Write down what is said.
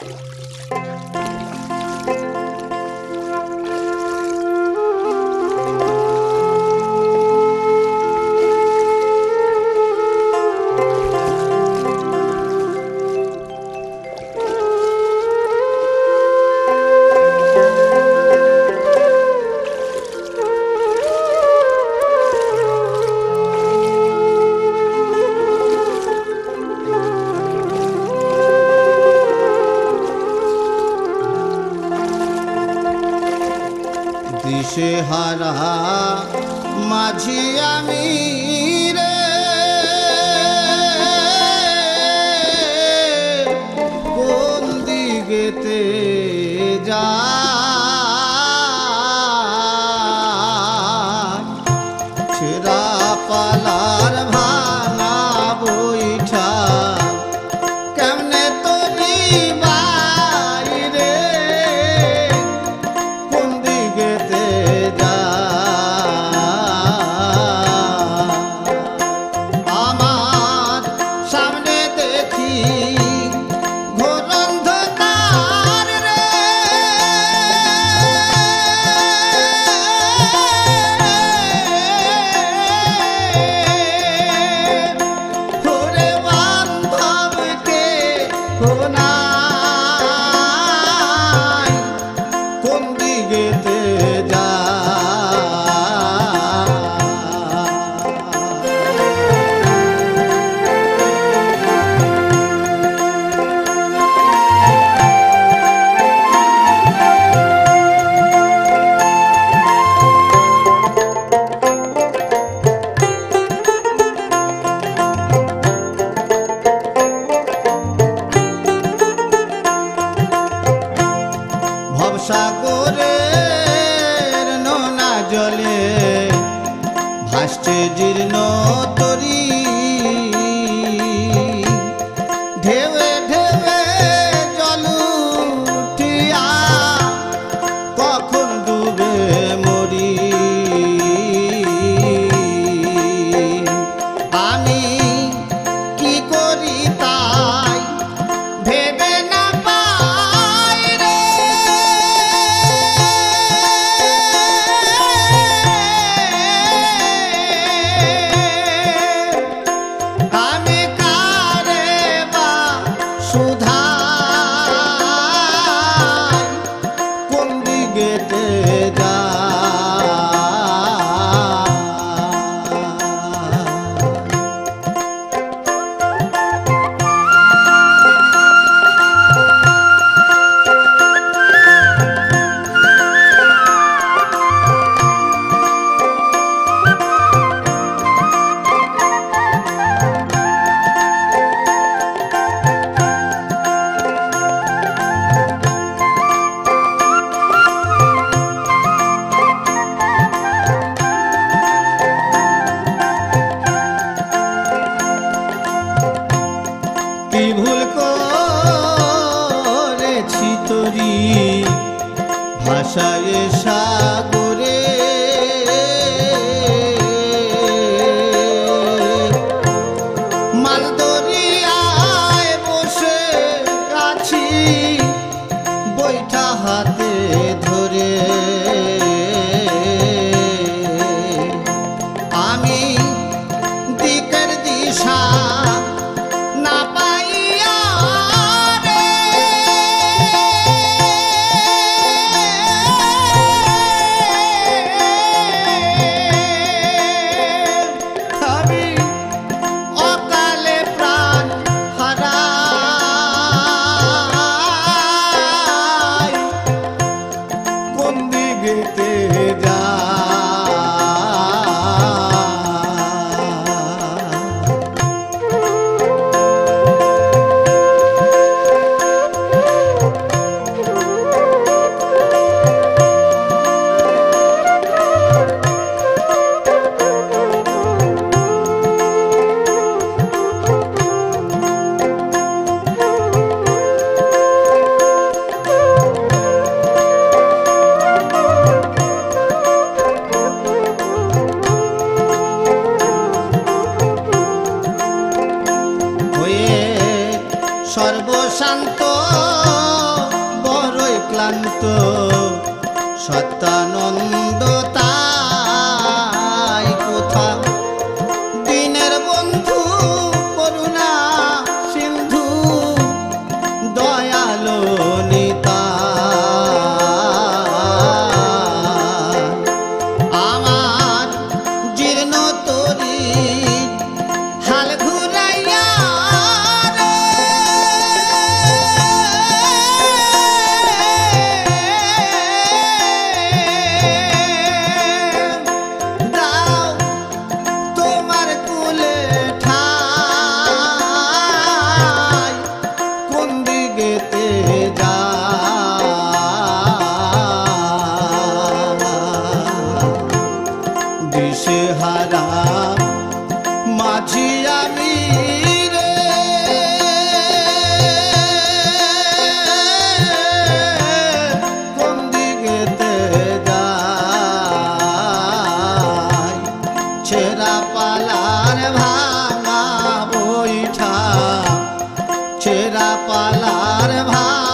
দিশেহারা মাঝি আমি রে, কোন দিকেতে যাই, ছেঁড়া পালার ভাঙা বৈঠা কেমনে তোরি বাইরে, কোন দিকেতে আমার সামনে দেখি ঘোর অন্ধকার রে, ওরে বান্ধবকে নাই, কোন দিকেতে ভবসাগরের নোনা জলে ভাসছে জীর্ণ তরী, ঢেউে ঢেউে জল উঠিয়া কখন ডুবে মরি, আমি কি করি তাই ভেবে না পাই রে, আমি কারে বা শুধাই, কোন দিকেতে কি ভুল করেছি তোরি ভাষায় সাগরে, মাল দরিয়ায় বসে আছি বৈঠা হাতে ধরে, আমি দিকের দিশা না পাইয়া রে, আমি অকালে প্রাণ হারাই, নিত্য সত্যানন্দ তাই কোথা দিনের বন্ধু করুণা সিন্ধু দয়ালো নিতা আমার জীর্ণ তরি হাল ঘুরাইয়া রে দাও তোমার কুলে ঠাই কোন দিকেতে যা দিশেহারা মাঝি আমি রে কোন দিকেতে যাই ছেঁড়া পালার ভাঙা বৈঠা ছেঁড়া পালার ভাঙা